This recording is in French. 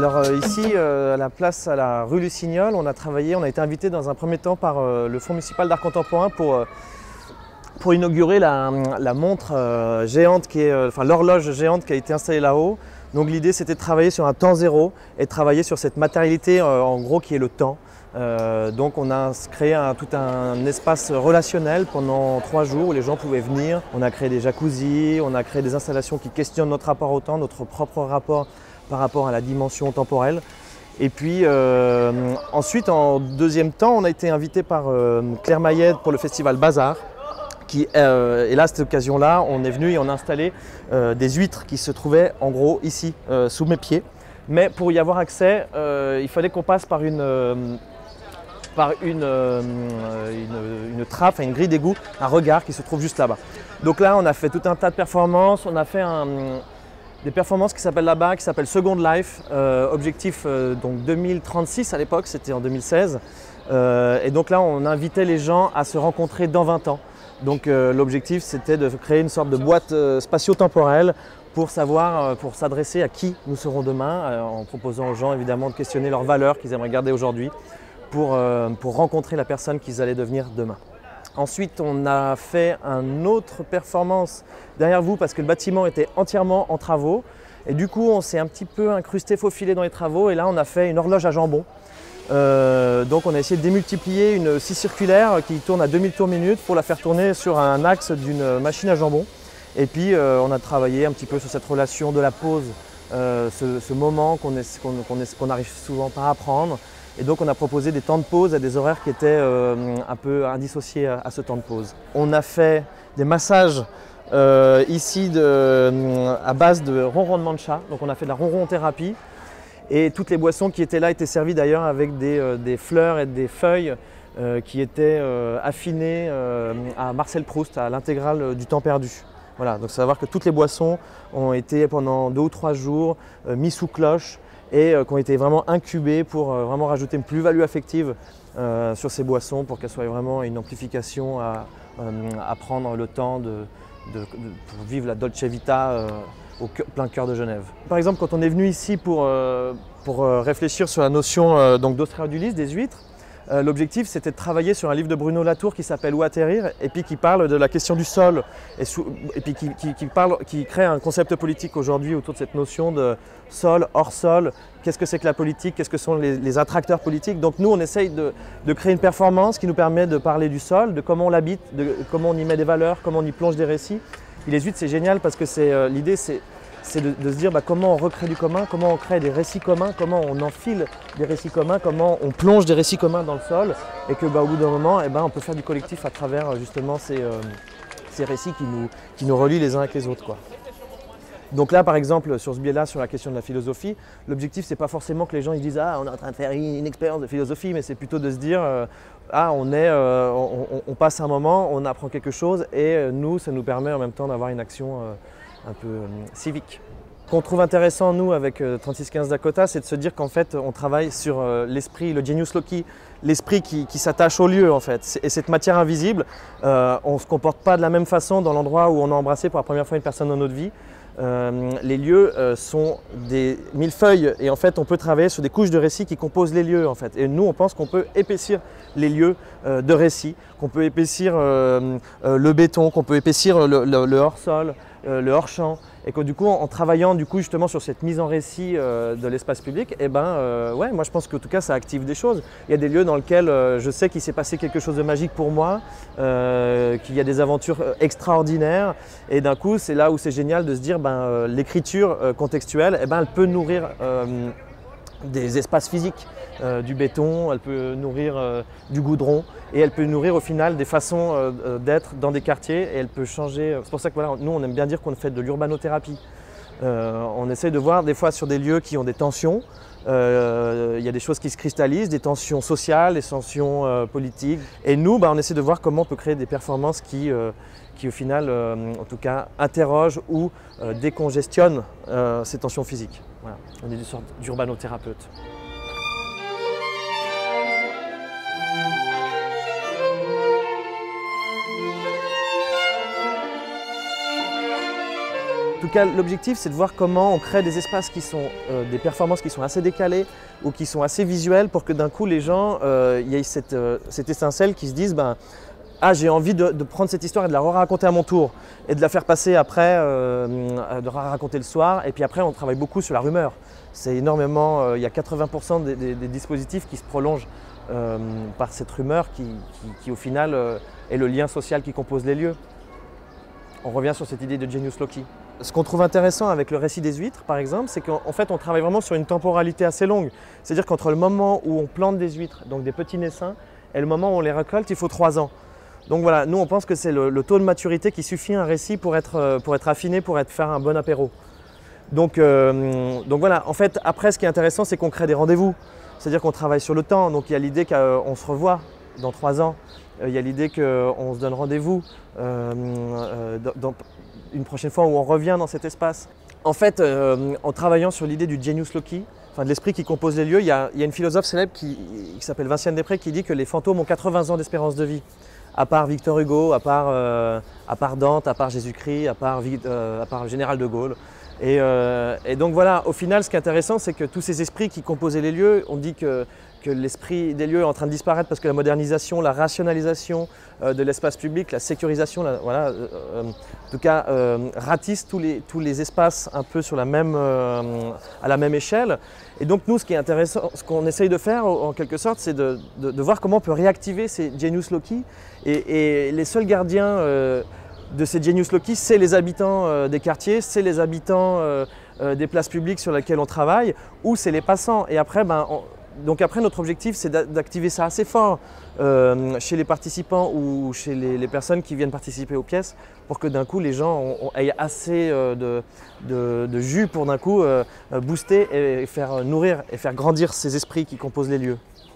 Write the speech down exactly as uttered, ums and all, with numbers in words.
Alors euh, ici, euh, à la place à la rue Lucignol, on a travaillé, on a été invité dans un premier temps par euh, le Fonds municipal d'art contemporain pour, euh, pour inaugurer la, la montre euh, géante, qui est, euh, enfin l'horloge géante qui a été installée là-haut. Donc l'idée c'était de travailler sur un temps zéro et de travailler sur cette matérialité euh, en gros qui est le temps. Euh, donc on a créé un, tout un espace relationnel pendant trois jours où les gens pouvaient venir. On a créé des jacuzzis, on a créé des installations qui questionnent notre rapport au temps, notre propre rapport par rapport à la dimension temporelle. Et puis euh, ensuite, en deuxième temps, on a été invité par euh, Claire Mayed pour le festival Bazar. Qui, euh, et là, à cette occasion-là, on est venu et on a installé euh, des huîtres qui se trouvaient en gros ici, euh, sous mes pieds. Mais pour y avoir accès, euh, il fallait qu'on passe par une, euh, par une, euh, une, une trappe, une grille d'égout, un regard qui se trouve juste là-bas. Donc là, on a fait tout un tas de performances. On a fait un, des performances qui s'appellent là-bas, qui s'appellent Second Life, euh, objectif euh, donc deux mille trente-six à l'époque, c'était en deux mille seize. Euh, et donc là, on invitait les gens à se rencontrer dans vingt ans. Donc euh, l'objectif, c'était de créer une sorte de boîte euh, spatio-temporelle pour savoir, euh, pour s'adresser à qui nous serons demain, euh, en proposant aux gens évidemment de questionner leurs valeurs qu'ils aimeraient garder aujourd'hui pour, euh, pour rencontrer la personne qu'ils allaient devenir demain. Ensuite, on a fait une autre performance derrière vous parce que le bâtiment était entièrement en travaux. Et du coup, on s'est un petit peu incrusté, faufilé dans les travaux. Et là, on a fait une horloge à jambon. Euh, donc on a essayé de démultiplier une scie circulaire qui tourne à deux mille tours minute pour la faire tourner sur un axe d'une machine à jambon. Et puis euh, on a travaillé un petit peu sur cette relation de la pause, euh, ce, ce moment qu'on qu'on, qu'on qu'on n'arrive souvent pas à prendre. Et donc on a proposé des temps de pause à des horaires qui étaient euh, un peu indissociés à, à ce temps de pause. On a fait des massages euh, ici de, à base de ronronnement de chat, donc on a fait de la ronron thérapie. Et toutes les boissons qui étaient là étaient servies d'ailleurs avec des, euh, des fleurs et des feuilles euh, qui étaient euh, affinées euh, à Marcel Proust, à l'intégrale du temps perdu. Voilà, donc savoir que toutes les boissons ont été pendant deux ou trois jours euh, mis sous cloche et euh, qui ont été vraiment incubées pour euh, vraiment rajouter une plus-value affective euh, sur ces boissons pour qu'elles soient vraiment une amplification à, euh, à prendre le temps de, de, de, pour vivre la Dolce Vita euh, au plein cœur de Genève. Par exemple, quand on est venu ici pour, euh, pour euh, réfléchir sur la notion euh, d'Australis, des huîtres, euh, l'objectif c'était de travailler sur un livre de Bruno Latour qui s'appelle Où atterrir et puis qui parle de la question du sol et, sous, et puis qui, qui, qui, parle, qui crée un concept politique aujourd'hui autour de cette notion de sol, hors sol. Qu'est-ce que c'est que la politique? Qu'est-ce que sont les, les attracteurs politiques? Donc nous on essaye de, de créer une performance qui nous permet de parler du sol, de comment on l'habite, de comment on y met des valeurs, comment on y plonge des récits. Et les huîtres, c'est génial parce que euh, l'idée, c'est de, de se dire bah, comment on recrée du commun, comment on crée des récits communs, comment on enfile des récits communs, comment on plonge des récits communs dans le sol et que bah, au bout d'un moment, eh ben, on peut faire du collectif à travers justement ces, euh, ces récits qui nous, qui nous relient les uns avec les autres, quoi. Donc là, par exemple, sur ce biais-là, sur la question de la philosophie, l'objectif, c'est pas forcément que les gens ils disent « Ah, on est en train de faire une expérience de philosophie », mais c'est plutôt de se dire euh, « Ah, on, est, euh, on, on, on passe un moment, on apprend quelque chose et euh, nous, ça nous permet en même temps d'avoir une action euh, un peu euh, civique ». Ce qu'on trouve intéressant, nous, avec euh, trente-six quinze Dakota, c'est de se dire qu'en fait, on travaille sur euh, l'esprit, le genius loci, l'esprit qui, qui s'attache au lieu, en fait. Et cette matière invisible, euh, on ne se comporte pas de la même façon dans l'endroit où on a embrassé pour la première fois une personne dans notre vie. Euh, les lieux euh, sont des millefeuilles et en fait on peut travailler sur des couches de récits qui composent les lieux en fait. Et nous on pense qu'on peut épaissir les lieux euh, de récits, qu'on peut épaissir euh, euh, le béton, qu'on peut épaissir le, le, le hors-sol, euh, le hors-champ et que du coup en travaillant du coup justement sur cette mise en récit euh, de l'espace public, et eh ben euh, ouais moi je pense qu'en tout cas ça active des choses. Il y a des lieux dans lesquels euh, je sais qu'il s'est passé quelque chose de magique pour moi, euh, qu'il y a des aventures extraordinaires et d'un coup c'est là où c'est génial de se dire ben, euh, l'écriture euh, contextuelle, eh ben, elle peut nourrir euh, des espaces physiques, euh, du béton, elle peut nourrir euh, du goudron et elle peut nourrir au final des façons euh, d'être dans des quartiers et elle peut changer. C'est pour ça que voilà, nous on aime bien dire qu'on fait de l'urbanothérapie. Euh, on essaie de voir des fois sur des lieux qui ont des tensions, euh, il y a des choses qui se cristallisent, des tensions sociales, des tensions euh, politiques. Et nous, bah, on essaie de voir comment on peut créer des performances qui, euh, qui au final, euh, en tout cas, interrogent ou euh, décongestionnent euh, ces tensions physiques. Voilà. On est une sorte d'urbanothérapeute. tout cas, l'objectif, c'est de voir comment on crée des espaces qui sont euh, des performances qui sont assez décalées ou qui sont assez visuelles pour que d'un coup, les gens, euh, il y ait cette, euh, cette étincelle qui se disent ben, ah, j'ai envie de, de prendre cette histoire et de la raconter à mon tour et de la faire passer après, euh, de la raconter le soir. Et puis après, on travaille beaucoup sur la rumeur. C'est énormément, euh, il y a quatre-vingts pour cent des, des, des dispositifs qui se prolongent euh, par cette rumeur qui, qui, qui au final, euh, est le lien social qui compose les lieux. On revient sur cette idée de Genius Loci. Ce qu'on trouve intéressant avec le récit des huîtres, par exemple, c'est qu'en fait, on travaille vraiment sur une temporalité assez longue. C'est-à-dire qu'entre le moment où on plante des huîtres, donc des petits naissins, et le moment où on les récolte, il faut trois ans. Donc voilà, nous on pense que c'est le, le taux de maturité qui suffit à un récit pour être, pour être affiné, pour être, faire un bon apéro. Donc, euh, donc voilà, en fait, après ce qui est intéressant, c'est qu'on crée des rendez-vous. C'est-à-dire qu'on travaille sur le temps, donc il y a l'idée qu'on se revoit dans trois ans. Il y a l'idée qu'on se donne rendez-vous euh, euh, dans, une prochaine fois où on revient dans cet espace. En fait, euh, en travaillant sur l'idée du Genius Loci, enfin de l'esprit qui compose les lieux, il y a, il y a une philosophe célèbre qui, qui s'appelle Vinciane Després qui dit que les fantômes ont quatre-vingts ans d'espérance de vie. À part Victor Hugo, à part, euh, à part Dante, à part Jésus-Christ, à part, euh, à part le général de Gaulle. Et, euh, et donc voilà, au final, ce qui est intéressant, c'est que tous ces esprits qui composaient les lieux, on dit que, que l'esprit des lieux est en train de disparaître parce que la modernisation, la rationalisation euh, de l'espace public, la sécurisation, la, voilà, euh, en tout cas, euh, ratisse tous les, tous les espaces un peu sur la même, euh, à la même échelle. Et donc nous, ce qui est intéressant, ce qu'on essaye de faire en quelque sorte, c'est de, de, de voir comment on peut réactiver ces Genius Loci. Et, et les seuls gardiens euh, de ces Genius Loci, c'est les habitants euh, des quartiers, c'est les habitants euh, euh, des places publiques sur lesquelles on travaille, ou c'est les passants. Et après, ben, on, donc après notre objectif, c'est d'activer ça assez fort euh, chez les participants ou chez les, les personnes qui viennent participer aux pièces, pour que d'un coup les gens ont, ont, aient assez euh, de, de, de jus pour d'un coup euh, booster et faire nourrir et faire grandir ces esprits qui composent les lieux.